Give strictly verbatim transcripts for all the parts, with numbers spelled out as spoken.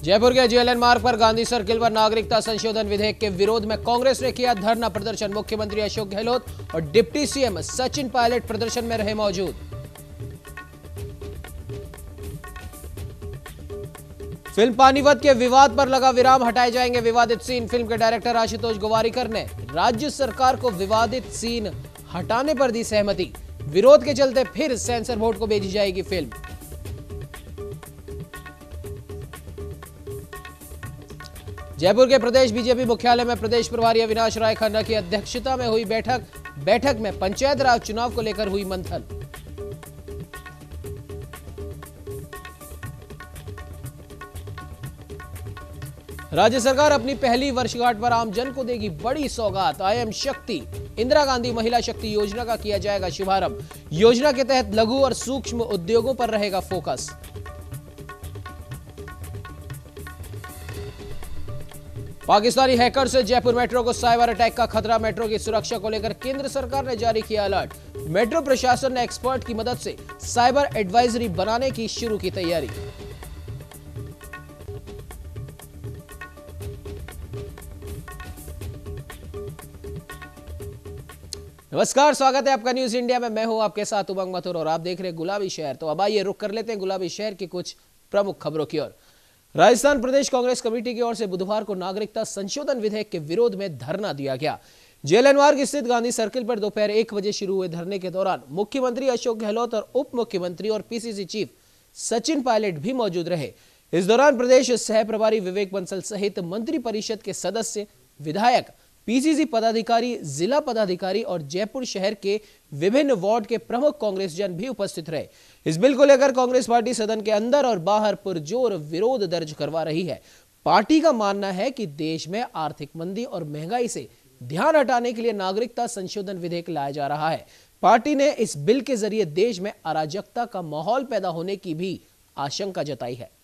जयपुर के जेएलएन मार्ग पर गांधी सर्किल पर नागरिकता संशोधन विधेयक के विरोध में कांग्रेस ने किया धरना प्रदर्शन। मुख्यमंत्री अशोक गहलोत और डिप्टी सीएम सचिन पायलट प्रदर्शन में रहे मौजूद। फिल्म पानीपत के विवाद पर लगा विराम, हटाए जाएंगे विवादित सीन। फिल्म के डायरेक्टर आशुतोष गोवारिकर ने राज्य सरकार को विवादित सीन हटाने पर दी सहमति। विरोध के चलते फिर सेंसर बोर्ड को भेजी जाएगी फिल्म। जयपुर के प्रदेश बीजेपी मुख्यालय में प्रदेश प्रभारी अविनाश राय खन्ना की अध्यक्षता में हुई बैठक बैठक में पंचायत राज चुनाव को लेकर हुई मंथन। राज्य सरकार अपनी पहली वर्षगांठ पर आमजन को देगी बड़ी सौगात। आई एम शक्ति इंदिरा गांधी महिला शक्ति योजना का किया जाएगा शुभारंभ। योजना के तहत लघु और सूक्ष्म उद्योगों पर रहेगा फोकस। पाकिस्तानी हैकर से जयपुर मेट्रो को साइबर अटैक का खतरा। मेट्रो की सुरक्षा को लेकर केंद्र सरकार ने जारी किया अलर्ट। मेट्रो प्रशासन ने एक्सपर्ट की मदद से साइबर एडवाइजरी बनाने की शुरू की तैयारी। नमस्कार, स्वागत है आपका न्यूज इंडिया में। मैं हूं आपके साथ उमंग मथुर और आप देख रहे हैं गुलाबी शहर। तो अब आइए रुक कर लेते हैं गुलाबी शहर की कुछ प्रमुख खबरों की ओर। राजस्थान प्रदेश कांग्रेस कमेटी की ओर से बुधवार को नागरिकता संशोधन विधेयक के विरोध में धरना दिया गया। जेएलएन मार्ग स्थित गांधी सर्किल पर दोपहर एक बजे शुरू हुए धरने के दौरान मुख्यमंत्री अशोक गहलोत और उप मुख्यमंत्री और पीसीसी चीफ सचिन पायलट भी मौजूद रहे। इस दौरान प्रदेश सह प्रभारी विवेक बंसल सहित मंत्री परिषद के सदस्य, विधायक, पीसीसी पदाधिकारी, जिला पदाधिकारी और जयपुर शहर के विभिन्न वार्ड के प्रमुख कांग्रेस जन भी उपस्थित रहे। इस बिल को लेकर कांग्रेस पार्टी सदन के अंदर और बाहर पुरजोर विरोध दर्ज करवा रही है। पार्टी का मानना है कि देश में आर्थिक मंदी और महंगाई से ध्यान हटाने के लिए नागरिकता संशोधन विधेयक लाया जा रहा है। पार्टी ने इस बिल के जरिए देश में अराजकता का माहौल पैदा होने की भी आशंका जताई है।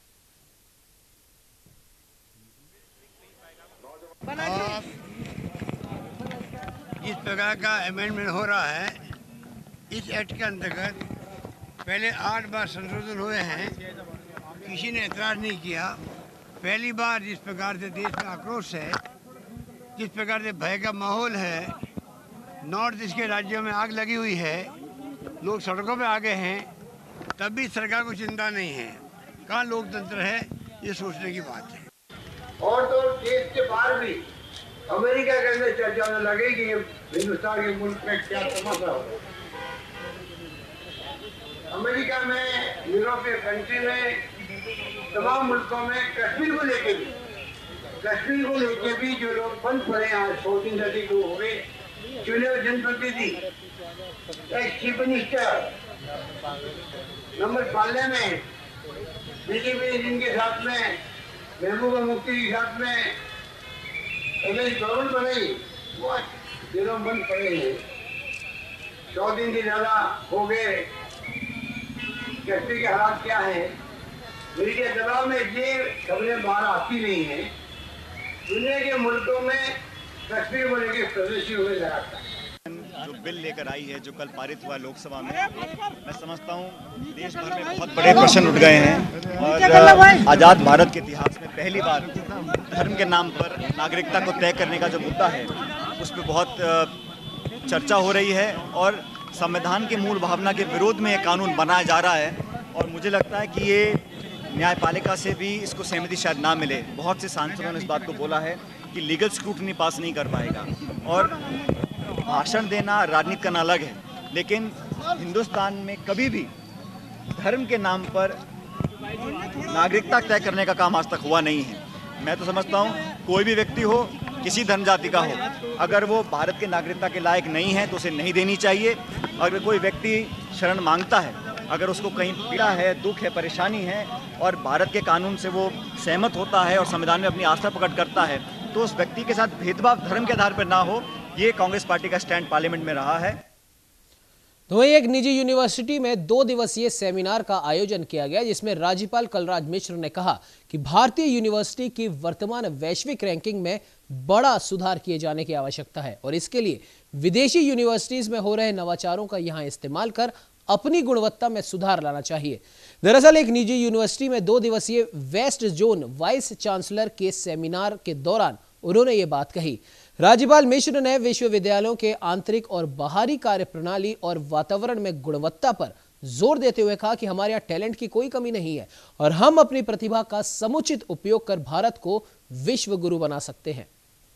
इस प्रकार का अमेंडमेंट हो रहा है, इस एक्ट के अंतर्गत पहले आठ बार संशोधन हुए हैं, किसी ने एतराज़ नहीं किया। पहली बार जिस प्रकार से देश में आक्रोश है, जिस प्रकार से भय का माहौल है, नॉर्थ ईस्ट के राज्यों में आग लगी हुई है, लोग सड़कों पे आ गए हैं, तब भी सरकार को चिंता नहीं है। कहाँ लोकतंत्र है, ये सोचने की बात है। और तो देश के बाहर भी अमेरिका के अंदर चर्चा होने लगे कि हिंदुस्तान के मुल्क में क्या तमाशा हो। अमेरिका में, यूरोपीय कंट्री में, तमाम मुल्कों में कश्मीर को लेके भी कश्मीर को लेके भी जो लोग बंद पड़े, आज फोर्टीन थर्टी टू हो गए, चुने हुए जनप्रतिनिधि, चीफ मिनिस्टर, नंबर पालने में बीजेपी जिनके साथ में, महबूबा मुफ्ती के साथ में गवर्नमेंट बनाई, वो दिनों बंद पड़े हैं। सौ दिन से ज्यादा हो गए। कश्मीर के हालात क्या है, मीडिया दबाव में ये खबरें बाहर आती नहीं है। दुनिया के मुल्कों में कश्मीर को लेकर प्रदर्शन हुए लगातार। जो बिल लेकर आई है, जो कल पारित हुआ लोकसभा में, मैं समझता हूँ देश भर में बहुत बड़े प्रश्न उठ गए हैं और आज़ाद भारत के इतिहास में पहली बार धर्म के नाम पर नागरिकता को तय करने का जो मुद्दा है, उस पर बहुत चर्चा हो रही है और संविधान की मूल भावना के विरोध में ये कानून बनाया जा रहा है। और मुझे लगता है कि ये न्यायपालिका से भी इसको सहमति शायद ना मिले। बहुत से सांसदों ने इस बात को बोला है कि लीगल स्क्रूटनी पास नहीं कर पाएगा। और भाषण देना, राजनीति करना अलग है, लेकिन हिंदुस्तान में कभी भी धर्म के नाम पर नागरिकता तय करने का काम आज तक हुआ नहीं है। मैं तो समझता हूँ कोई भी व्यक्ति हो, किसी धर्म जाति का हो, अगर वो भारत के नागरिकता के लायक नहीं है तो उसे नहीं देनी चाहिए। अगर कोई व्यक्ति शरण मांगता है, अगर उसको कहीं पीड़ा है, दुख है, परेशानी है और भारत के कानून से वो सहमत होता है और संविधान में अपनी आस्था प्रकट करता है, तो उस व्यक्ति के साथ भेदभाव धर्म के आधार पर ना हो। ये कांग्रेस पार्टी का स्टैंड पार्लियामेंट में रहा है। तो वहीं एक निजी यूनिवर्सिटी में दो दिवसीय सेमिनार का आयोजन किया गया, जिसमें राज्यपाल कलराज मिश्र ने कहा कि भारतीय यूनिवर्सिटी की वर्तमान वैश्विक रैंकिंग में बड़ा सुधार किए जाने की आवश्यकता है और इसके लिए विदेशी यूनिवर्सिटीज में हो रहे नवाचारों का यहां इस्तेमाल कर अपनी गुणवत्ता में सुधार लाना चाहिए। दरअसल एक निजी यूनिवर्सिटी में दो दिवसीय वेस्ट जोन वाइस चांसलर के सेमिनार के दौरान उन्होंने ये बात कही। राज्यपाल मिश्र ने विश्वविद्यालयों के आंतरिक और बाहरी कार्यप्रणाली और वातावरण में गुणवत्ता पर जोर देते हुए कहा कि हमारे यहाँ टैलेंट की कोई कमी नहीं है और हम अपनी प्रतिभा का समुचित उपयोग कर भारत को विश्व गुरु बना सकते हैं।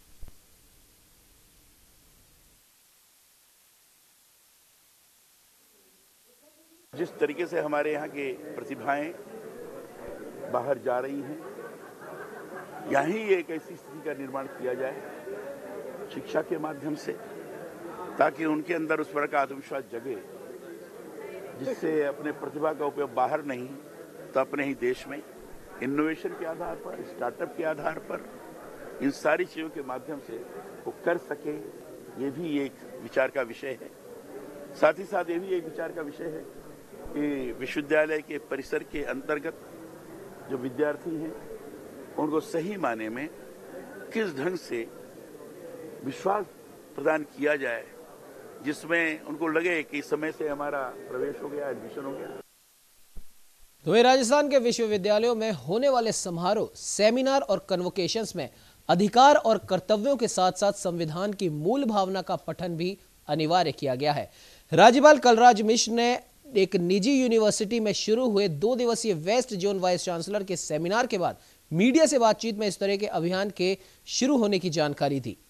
जिस तरीके से हमारे यहाँ के प्रतिभाएं बाहर जा रही हैं, यहीं एक ऐसी स्थिति का निर्माण किया जाए शिक्षा के माध्यम से, ताकि उनके अंदर उस प्रकार का आत्मविश्वास जगे जिससे अपने प्रतिभा का उपयोग बाहर नहीं तो अपने ही देश में इनोवेशन के आधार पर, स्टार्टअप के आधार पर, इन सारी चीज़ों के माध्यम से वो कर सके। ये भी एक विचार का विषय है। साथ ही साथ ये भी एक विचार का विषय है कि विश्वविद्यालय के परिसर के अंतर्गत जो विद्यार्थी हैं उनको सही माने में किस ढंग से विश्वास प्रदान किया जाए जिसमें उनको लगे कि समय से हमारा प्रवेश हो गया, एडमिशन हो गया। तो वहीं राजस्थान के विश्वविद्यालयों में होने वाले समारोह, सेमिनार और कन्वोकेशंस में अधिकार और कर्तव्यों के साथ साथ संविधान की मूल भावना का पठन भी अनिवार्य किया गया है। राज्यपाल कलराज मिश्र ने एक निजी यूनिवर्सिटी में शुरू हुए दो दिवसीय वेस्ट जोन वाइस चांसलर के सेमिनार के बाद मीडिया से बातचीत में इस तरह के अभियान के शुरू होने की जानकारी दी।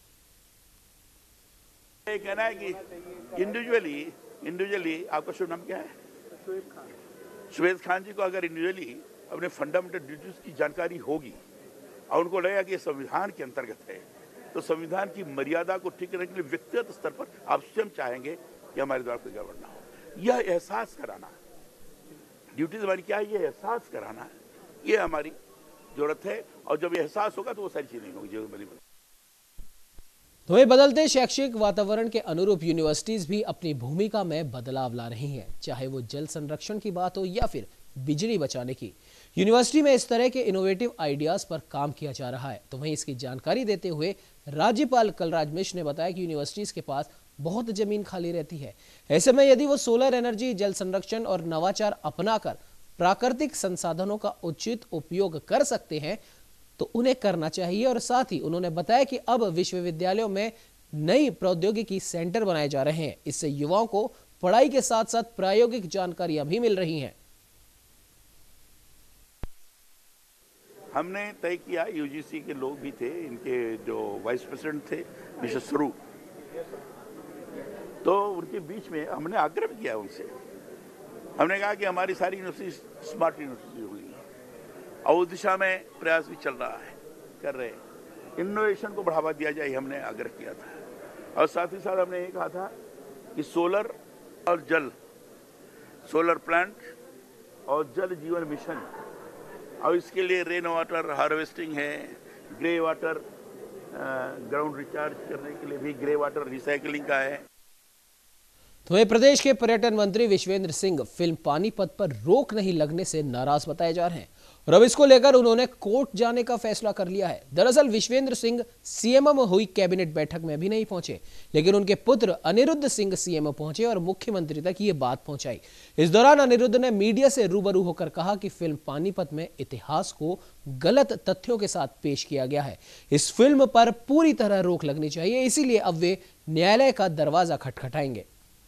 ये कहना है कि इंडिविजुअली इंडिविजुअली आपका शुभ नाम क्या है? शुएब खान जी को अगर इंडिविजुअली अपने फंडामेंटल ड्यूटीज की जानकारी होगी और उनको लगेगा कि ये संविधान के अंतर्गत है, तो संविधान की मर्यादा को ठीक करने के लिए व्यक्तिगत स्तर पर आप स्वयं चाहेंगे कि हमारे द्वारा कोई गड़बड़ ना हो। यह एहसास कराना, ड्यूटीज हमारी क्या है, ये एहसास कराना है, ये हमारी जरूरत है। और जब ये एहसास होगा तो वो सारी चीज नहीं होगी जो बनी। तो ये बदलते शैक्षिक वातावरण के अनुरूप यूनिवर्सिटीज भी अपनी भूमिका में बदलाव ला रही हैं, चाहे वो जल संरक्षण की बात हो या फिर बिजली बचाने की। यूनिवर्सिटी में इस तरह के इनोवेटिव आइडियाज पर काम किया जा रहा है। तो वहीं इसकी जानकारी देते हुए राज्यपाल कलराज मिश्र ने बताया कि यूनिवर्सिटीज के पास बहुत जमीन खाली रहती है। ऐसे में यदि वो सोलर एनर्जी, जल संरक्षण और नवाचार अपनाकर प्राकृतिक संसाधनों का उचित उपयोग कर सकते हैं तो उन्हें करना चाहिए। और साथ ही उन्होंने बताया कि अब विश्वविद्यालयों में नई प्रौद्योगिकी सेंटर बनाए जा रहे हैं। इससे युवाओं को पढ़ाई के साथ साथ प्रायोगिक जानकारियां भी मिल रही हैं। हमने तय किया, यूजीसी के लोग भी थे, इनके जो वाइस प्रेसिडेंट थे मिस्टर स्वरूप, तो उनके बीच में हमने आग्रह किया उनसे। हमने कहा कि हमारी सारी यूनिवर्सिटी स्मार्ट यूनिवर्सिटी होगी और उस दिशा में प्रयास भी चल रहा है, कर रहे हैं। इनोवेशन को बढ़ावा दिया जाए, हमने आग्रह किया था। और साथ ही साथ हमने ये कहा था कि सोलर और जल, सोलर प्लांट और जल जीवन मिशन, और इसके लिए रेन वाटर हार्वेस्टिंग है, ग्रे वाटर ग्राउंड रिचार्ज करने के लिए भी ग्रे वाटर रिसाइकलिंग का है। तो वहीं प्रदेश के पर्यटन मंत्री विश्वेंद्र सिंह फिल्म पानीपत पर रोक नहीं लगने से नाराज बताए जा रहे हैं और अब इसको लेकर उन्होंने कोर्ट जाने का फैसला कर लिया है। दरअसल विश्वेंद्र सिंह सीएमओ में हुई कैबिनेट बैठक में भी नहीं पहुंचे, लेकिन उनके पुत्र अनिरुद्ध सिंह सीएमओ पहुंचे और मुख्यमंत्री तक ये बात पहुंचाई। इस दौरान अनिरुद्ध ने मीडिया से रूबरू होकर कहा कि फिल्म पानीपत में इतिहास को गलत तथ्यों के साथ पेश किया गया है। इस फिल्म पर पूरी तरह रोक लगनी चाहिए, इसीलिए अब वे न्यायालय का दरवाजा खटखटाएंगे।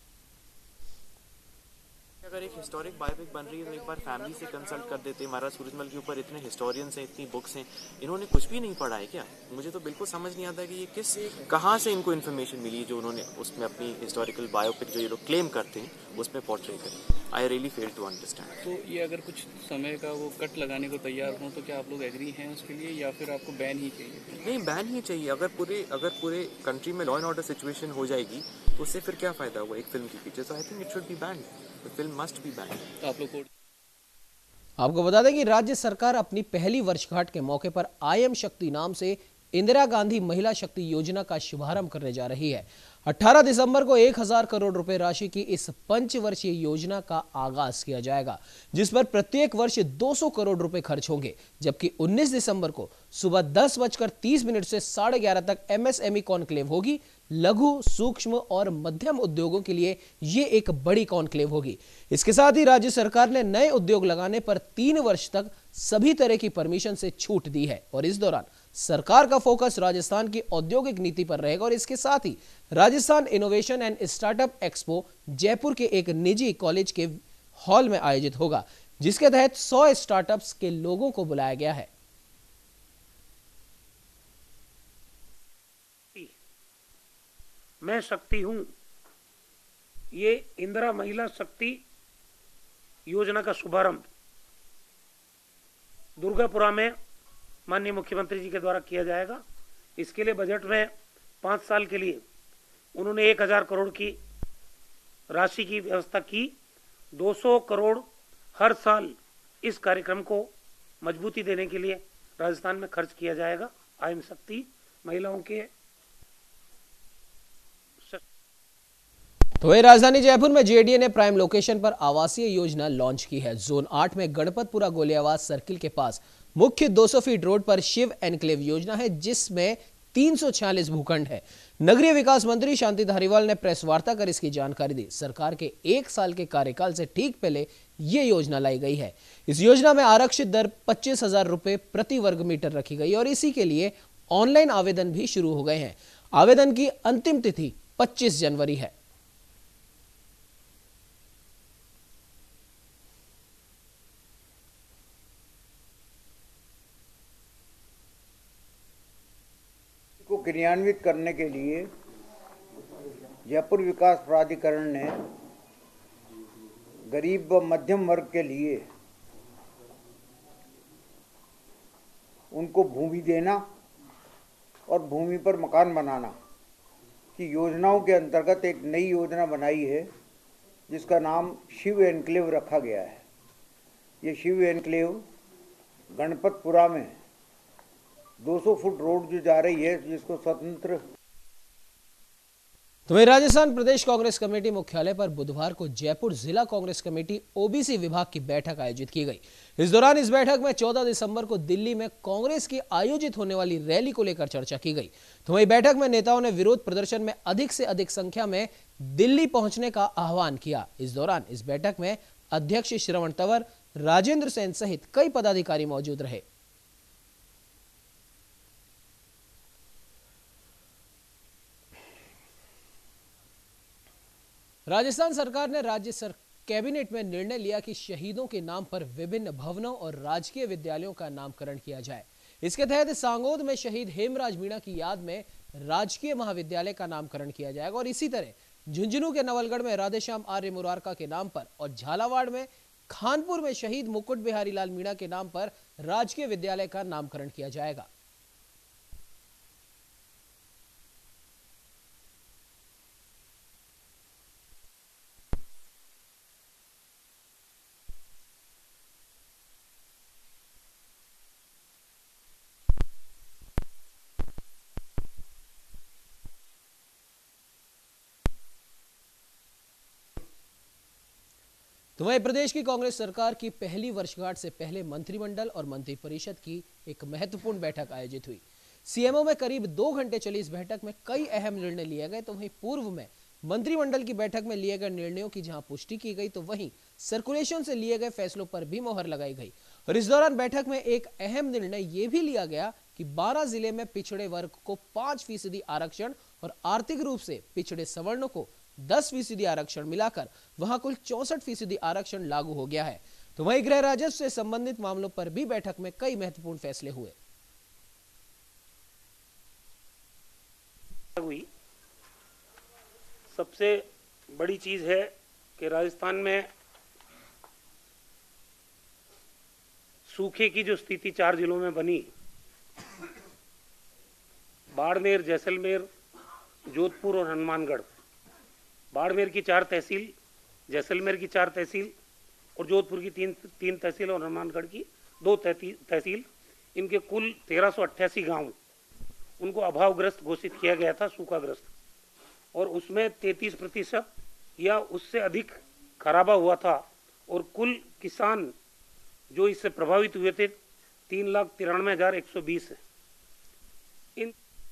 अगर एक हिस्टोरिक बायोपिक बन रही है तो एक बार फैमिली से कंसल्ट कर देते। महाराज सूरजमल के ऊपर इतने हिस्टोरियंस हैं, इतनी बुक्स हैं, इन्होंने कुछ भी नहीं पढ़ा है क्या? मुझे तो बिल्कुल समझ नहीं आता कि ये किस कहाँ से इनको इन्फॉर्मेशन मिली जो उन्होंने उसमें अपनी हिस्टोरिकल बायोपिक जो ये लोग क्लेम करते हैं उसमें पोर्ट्रे करें। I really fail to understand. तो ये अगर कुछ समय का वो कट लगाने को तैयार हो तो क्या आप लोग एग्री हैं उसके लिए, या फिर आपको बैन ही चाहिए? नहीं, बैन ही चाहिए। अगर पूरे अगर पूरे कंट्री में लॉ एंड ऑर्डर सिचुएशन हो जाएगी तो उससे फिर क्या फायदा हुआ एक फिल्म के पीछे? So I think it should be banned, the film must be banned. तो आप लोग को आपको बता दें कि राज्य सरकार अपनी पहली वर्षगांठ के मौके पर आई एम शक्ति नाम से इंदिरा गांधी महिला शक्ति योजना का शुभारंभ करने जा रही है। अठारह दिसंबर को एक हजार करोड़ रुपए राशि की इस पंचवर्षीय योजना का आगाज किया जाएगा, जिस पर प्रत्येक वर्ष दो सौ करोड़ रुपए खर्च होंगे। जबकि उन्नीस दिसंबर को सुबह दस बजकर तीस मिनट से साढ़े ग्यारह तक एमएसएमई कॉन्क्लेव होगी। लघु, सूक्ष्म और मध्यम उद्योगों के लिए यह एक बड़ी कॉन्क्लेव होगी। इसके साथ ही राज्य सरकार ने नए उद्योग लगाने पर तीन वर्ष तक सभी तरह की परमिशन से छूट दी है और इस दौरान सरकार का फोकस राजस्थान की औद्योगिक नीति पर रहेगा। और इसके साथ ही Rajasthan innovation and startup expo Jaipur के एक निजी कॉलेज के हॉल में आयोजित होगा, जिसके तहत सौ स्टार्टअप्स के लोगों को बुलाया गया है। मैं शक्ति हूं, ये इंदिरा महिला शक्ति योजना का शुभारंभ दुर्गापुरा में माननीय मुख्यमंत्री जी के द्वारा किया जाएगा। इसके लिए बजट में पाँच साल के लिए उन्होंने एक हजार करोड़ की राशि की व्यवस्था की। दो सौ करोड़ हर साल इस कार्यक्रम को मजबूती देने के लिए राजस्थान में खर्च किया जाएगा। आई एम शक्ति महिलाओं के तो वही राजधानी जयपुर में जेडीए ने प्राइम लोकेशन पर आवासीय योजना लॉन्च की है। जोन आठ में गणपतपुरा गोलियावास सर्किल के पास मुख्य दो सौ फीट रोड पर शिव एनक्लेव योजना है, जिसमें तीन सौ छियालीस भूखंड है। नगरीय विकास मंत्री शांति धारीवाल ने प्रेस वार्ता कर इसकी जानकारी दी। सरकार के एक साल के कार्यकाल से ठीक पहले ये योजना लाई गई है। इस योजना में आरक्षित दर पच्चीस हजार रुपए प्रति वर्ग मीटर रखी गई और इसी के लिए ऑनलाइन आवेदन भी शुरू हो गए हैं। आवेदन की अंतिम तिथि पच्चीस जनवरी है। को क्रियान्वित करने के लिए जयपुर विकास प्राधिकरण ने गरीब व मध्यम वर्ग के लिए उनको भूमि देना और भूमि पर मकान बनाना की योजनाओं के अंतर्गत एक नई योजना बनाई है, जिसका नाम शिव एनक्लेव रखा गया है। ये शिव एनक्लेव गणपतपुरा में दो सौ फुट रोड जो जा रही है, जिसको स्वतंत्र तो वहीं राजस्थान प्रदेश कांग्रेस कमेटी मुख्यालय पर बुधवार को जयपुर जिला कांग्रेस कमेटी ओबीसी विभाग की बैठक आयोजित की गई। इस दौरान इस बैठक में चौदह दिसंबर को दिल्ली में कांग्रेस की आयोजित होने वाली रैली को लेकर चर्चा की गई। तो वहीं बैठक में नेताओं ने विरोध प्रदर्शन में अधिक से अधिक संख्या में दिल्ली पहुंचने का आह्वान किया। इस दौरान इस बैठक में अध्यक्ष श्रवण तंवर, राजेंद्र सेन सहित कई पदाधिकारी मौजूद रहे। राजस्थान सरकार ने राज्य सर कैबिनेट में निर्णय लिया कि शहीदों के नाम पर विभिन्न भवनों और राजकीय विद्यालयों का नामकरण किया जाए। इसके तहत सांगोद में शहीद हेमराज मीणा की याद में राजकीय महाविद्यालय का नामकरण किया जाएगा और इसी तरह झुंझुनू के नवलगढ़ में राधेश्याम आर्य मुरारका के नाम पर और झालावाड़ में खानपुर में शहीद मुकुट बिहारी लाल मीणा के नाम पर राजकीय विद्यालय का नामकरण किया जाएगा। तो वहीं प्रदेश की कांग्रेस सरकार की पहली वर्षगांठ से पहले मंत्रिमंडल और मंत्रिपरिषद की एक महत्वपूर्ण बैठक आयोजित हुई। सीएमओ में करीब दो घंटे चली इस बैठक में कई अहम निर्णय लिए गए। तो वहीं पूर्व में मंत्रिमंडल की बैठक में लिए गए निर्णयों की जहां पुष्टि की गई, तो वहीं सर्कुलेशन से लिए गए फैसलों पर भी मोहर लगाई गई। और इस दौरान बैठक में एक अहम निर्णय यह भी लिया गया कि बारह जिले में पिछड़े वर्ग को पांच फीसदी आरक्षण और आर्थिक रूप से पिछड़े सवर्णों को दस फीसदी आरक्षण मिलाकर वहां कुल चौसठ फीसदी आरक्षण लागू हो गया है। तो वहीं गृह राजस्व से संबंधित मामलों पर भी बैठक में कई महत्वपूर्ण फैसले हुए। हुई सबसे बड़ी चीज है कि राजस्थान में सूखे की जो स्थिति चार जिलों में बनी, बाड़मेर, जैसलमेर, जोधपुर और हनुमानगढ़, बाड़मेर की चार तहसील, जैसलमेर की चार तहसील और जोधपुर की तीन तीन तहसील और हनुमानगढ़ की दो तहसील, इनके कुल तेरह सौ अट्ठासी गाँव उनको अभावग्रस्त घोषित किया गया था, सूखाग्रस्त, और उसमें तैंतीस प्रतिशत या उससे अधिक खराबा हुआ था और कुल किसान जो इससे प्रभावित हुए थे तीन लाख तिरानवे हजार एक सौ बीस है। इन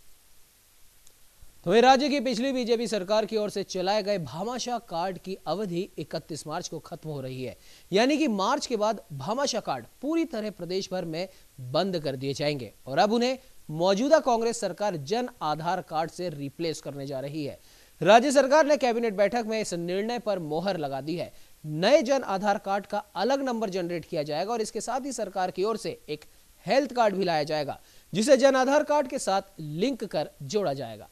तो राज्य की पिछली बीजेपी सरकार की ओर से चलाए गए भामाशाह कार्ड की अवधि इकतीस मार्च को खत्म हो रही है, यानी कि मार्च के बाद भामाशाह कार्ड पूरी तरह प्रदेश भर में बंद कर दिए जाएंगे और अब उन्हें मौजूदा कांग्रेस सरकार जन आधार कार्ड से रिप्लेस करने जा रही है। राज्य सरकार ने कैबिनेट बैठक में इस निर्णय पर मोहर लगा दी है। नए जन आधार कार्ड का अलग नंबर जनरेट किया जाएगा और इसके साथ ही सरकार की ओर से एक हेल्थ कार्ड भी लाया जाएगा, जिसे जन आधार कार्ड के साथ लिंक कर जोड़ा जाएगा।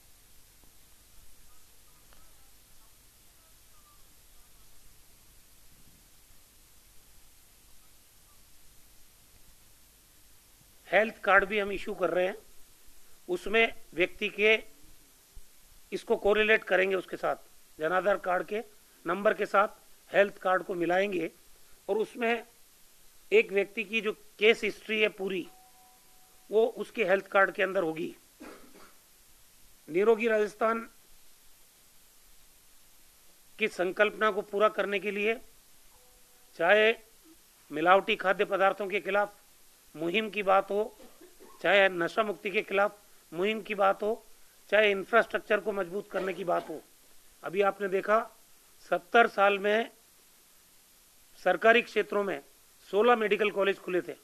हेल्थ कार्ड भी हम इशू कर रहे हैं, उसमें व्यक्ति के इसको कोरिलेट करेंगे, उसके साथ जन आधार कार्ड के नंबर के साथ हेल्थ कार्ड को मिलाएंगे और उसमें एक व्यक्ति की जो केस हिस्ट्री है पूरी, वो उसके हेल्थ कार्ड के अंदर होगी। निरोगी राजस्थान की संकल्पना को पूरा करने के लिए चाहे मिलावटी खाद्य पदार्थों के खिलाफ मुहिम की बात हो, चाहे नशा मुक्ति के खिलाफ मुहिम की बात हो, चाहे इंफ्रास्ट्रक्चर को मजबूत करने की बात हो। अभी आपने देखा सत्तर साल में सरकारी क्षेत्रों में सोलह मेडिकल कॉलेज खुले थे।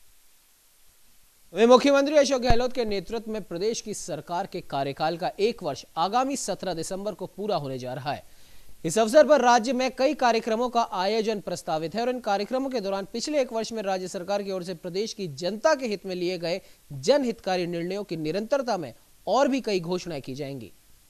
वे मुख्यमंत्री अशोक गहलोत के नेतृत्व में प्रदेश की सरकार के कार्यकाल का एक वर्ष आगामी सत्रह दिसंबर को पूरा होने जा रहा है। इस अवसर पर राज्य में कई कार्यक्रमों का आयोजन प्रस्तावित है और इन कार्यक्रमों के दौरान पिछले एक वर्ष में राज्य सरकार की ओर से प्रदेश की जनता के हित में लिए गए जनहितकारी निर्णयों की निरंतरता में और भी कई घोषणाएं की जाएंगी।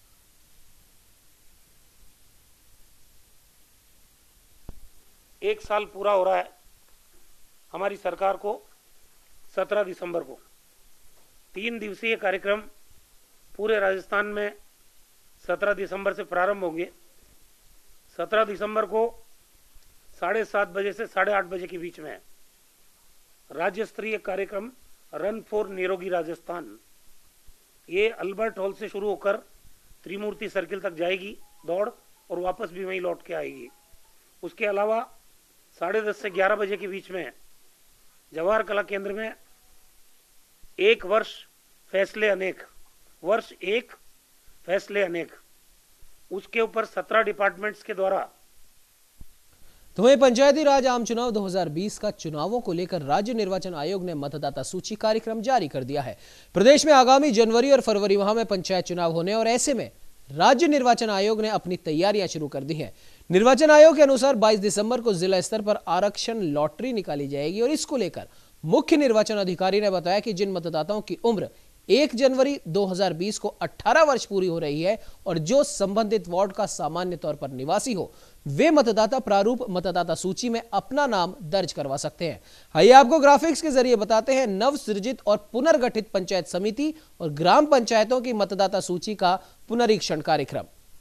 एक साल पूरा हो रहा है हमारी सरकार को। सत्रह दिसंबर को तीन दिवसीय कार्यक्रम पूरे राजस्थान में सत्रह दिसंबर से प्रारंभ होंगे। सत्रह दिसंबर को साढ़े सात बजे से साढ़े आठ बजे के बीच में राज्य स्तरीय कार्यक्रम रन फॉर निरोगी राजस्थान, ये अल्बर्ट हॉल से शुरू होकर त्रिमूर्ति सर्किल तक जाएगी दौड़ और वापस भी वहीं लौट के आएगी। उसके अलावा साढ़े दस से ग्यारह बजे के बीच में जवाहर कला केंद्र में एक वर्ष फैसले अनेक, वर्ष एक फैसले अनेक, उसके ऊपर सत्रह डिपार्टमेंट्स के द्वारा। तो वहीं पंचायती राज आम चुनाव दो हज़ार बीस का चुनावों को लेकर राज्य निर्वाचन आयोग ने मतदाता सूची कार्यक्रम जारी कर दिया है। प्रदेश में आगामी जनवरी और फरवरी माह में पंचायत चुनाव होने और ऐसे में राज्य निर्वाचन आयोग ने अपनी तैयारियां शुरू कर दी हैं। निर्वाचन आयोग के अनुसार बाईस दिसंबर को जिला स्तर पर आरक्षण लॉटरी निकाली जाएगी और इसको लेकर मुख्य निर्वाचन अधिकारी ने बताया कि जिन मतदाताओं की उम्र एक जनवरी दो हज़ार बीस को अठारह वर्ष पूरी हो रही है और जो संबंधित वार्ड का सामान्य तौर पर निवासी हो, वे मतदाता प्रारूप मतदाता सूची में अपना नाम दर्ज करवा सकते हैं। आइए आपको ग्राफिक्स के जरिए बताते हैं नव सृजित और पुनर्गठित पंचायत समिति और ग्राम पंचायतों की मतदाता सूची का पुनरीक्षण कार्यक्रम।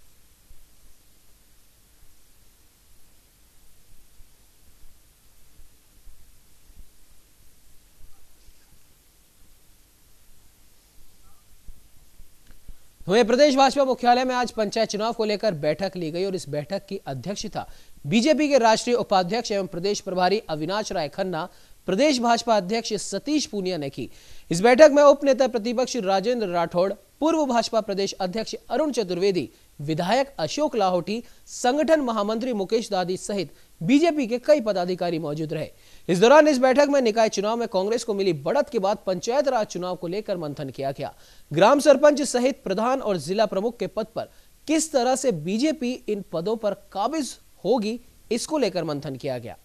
वहीं प्रदेश भाजपा मुख्यालय में आज पंचायत चुनाव को लेकर बैठक ली गई और इस बैठक की अध्यक्षता बीजेपी के राष्ट्रीय उपाध्यक्ष एवं प्रदेश प्रभारी अविनाश राय खन्ना, प्रदेश भाजपा अध्यक्ष सतीश पूनिया ने की। इस बैठक में उप नेता प्रतिपक्ष राजेंद्र राठौड़, पूर्व भाजपा प्रदेश अध्यक्ष अरुण चतुर्वेदी, विधायक अशोक लाहौटी, संगठन महामंत्री मुकेश दादी सहित बीजेपी के कई पदाधिकारी मौजूद रहे। इस दौरान इस बैठक में निकाय चुनाव में कांग्रेस को मिली बढ़त के बाद पंचायत राज चुनाव को लेकर मंथन किया गया। ग्राम सरपंच सहित प्रधान और जिला प्रमुख के पद पर किस तरह से बीजेपी इन पदों पर काबिज होगी, इसको लेकर मंथन किया गया।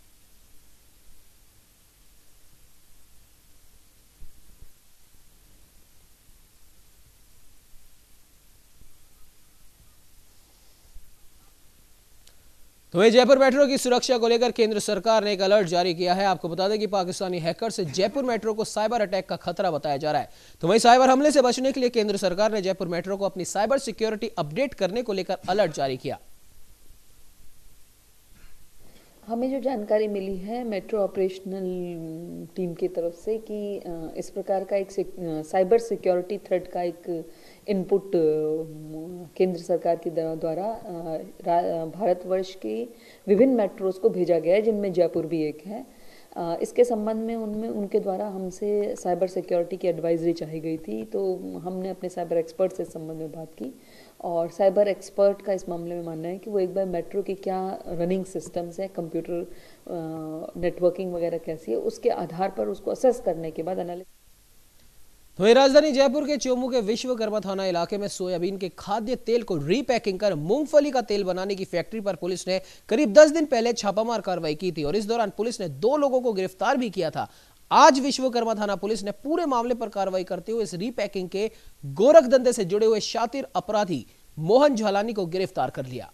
तो वही जयपुर मेट्रो की सुरक्षा को लेकर केंद्र सरकार ने एक अलर्ट जारी किया है। आपको बता दें कि पाकिस्तानी हैकर से जयपुर मेट्रो को साइबर अटैक का खतरा बताया जा रहा है। तो वही साइबर हमले से बचने के लिए केंद्र सरकार ने जयपुर मेट्रो को अपनी साइबर सिक्योरिटी अपडेट करने को लेकर अलर्ट जारी किया। हमें जो जानकारी मिली है मेट्रो ऑपरेशनल टीम की तरफ से कि इस प्रकार का एक साइबर सिक्योरिटी थ्रेट का एक इनपुट केंद्र सरकार के द्वारा भारतवर्ष की विभिन्न मेट्रोज को भेजा गया है, जिनमें जयपुर भी एक है। इसके संबंध में उनमें उनके द्वारा हमसे साइबर सिक्योरिटी की एडवाइजरी चाही गई थी, तो हमने अपने साइबर एक्सपर्ट से इस संबंध में बात की और साइबर एक्सपर्ट का इस मामले में मानना है कि वो एक बार मेट्रो की क्या रनिंग सिस्टम्स है, कंप्यूटर नेटवर्किंग वगैरह कैसी है, उसके आधार पर उसको असेस करने के बाद एनालिसिस। वहीं राजधानी जयपुर के चोमू के विश्वकर्मा थाना इलाके में सोयाबीन के खाद्य तेल को रीपैकिंग कर मूंगफली का तेल बनाने की फैक्ट्री पर पुलिस ने करीब दस दिन पहले छापामार कार्रवाई की थी और इस दौरान पुलिस ने दो लोगों को गिरफ्तार भी किया था। आज विश्वकर्मा थाना पुलिस ने पूरे मामले पर कार्रवाई करते हुए इस रीपैकिंग के गोरख धंधे से जुड़े हुए शातिर अपराधी मोहन झालानी को गिरफ्तार कर लिया।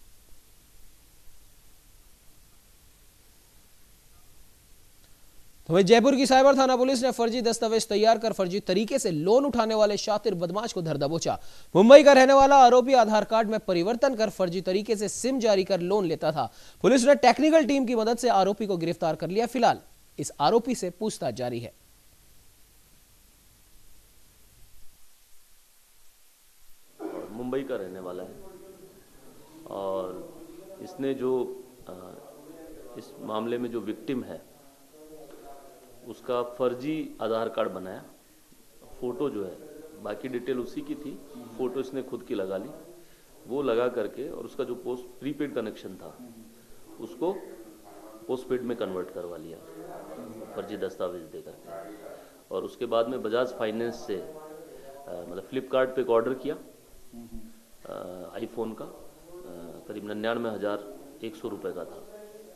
तो वहीं जयपुर की साइबर थाना पुलिस ने फर्जी दस्तावेज तैयार कर फर्जी तरीके से लोन उठाने वाले शातिर बदमाश को धर दबोचा। मुंबई का रहने वाला आरोपी आधार कार्ड में परिवर्तन कर फर्जी तरीके से सिम जारी कर लोन लेता था। पुलिस ने टेक्निकल टीम की मदद से आरोपी को गिरफ्तार कर लिया। फिलहाल इस आरोपी से पूछताछ जारी है। मुंबई का रहने वाला है और इसने जो इस मामले में जो विक्टिम है उसका फर्जी आधार कार्ड बनाया, फोटो जो है बाकी डिटेल उसी की थी, फोटो इसने खुद की लगा ली, वो लगा करके और उसका जो पोस्ट प्रीपेड कनेक्शन था उसको पोस्टपेड में कन्वर्ट करवा लिया फर्जी दस्तावेज दे करके। और उसके बाद में बजाज फाइनेंस से मतलब फ्लिपकार्ट पे एक ऑर्डर किया आईफोन का, करीब निन्यानवे हजार एक सौ रुपये का था।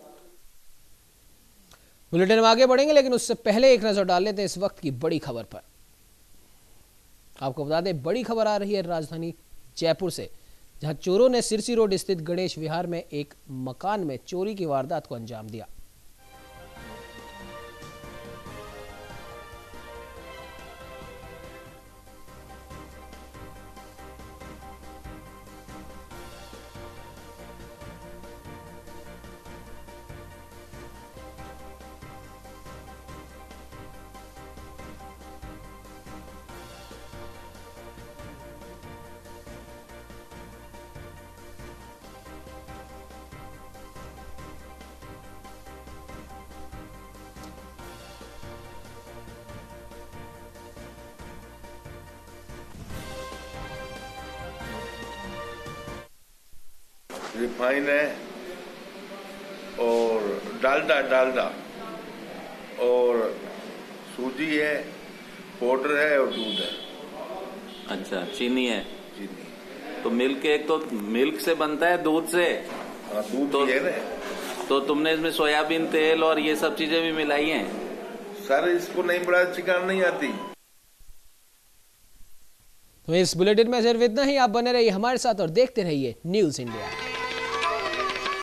बुलेटिन में आगे बढ़ेंगे, लेकिन उससे पहले एक नजर डाल लेते हैं इस वक्त की बड़ी खबर पर। आपको बता दें, बड़ी खबर आ रही है राजधानी जयपुर से, जहां चोरों ने सिरसी रोड स्थित गणेश विहार में एक मकान में चोरी की वारदात को अंजाम दिया। रिफाइन है और डालडा डालडा और सूजी है, पाउडर है और दूध है। अच्छा, चीनी है। चीनी तो मिल्क एक तो मिल्क से बनता है, दूध से। हाँ, दूध तो है ना। तो तुमने इसमें सोयाबीन तेल और ये सब चीजें भी मिलाई हैं? सर इसको नहीं बड़ा चिकान नहीं आती। तो इस बुलेटिन में सिर्फ इतना ही। आप बने रहिए हमारे साथ और देखते रहिए न्यूज इंडिया।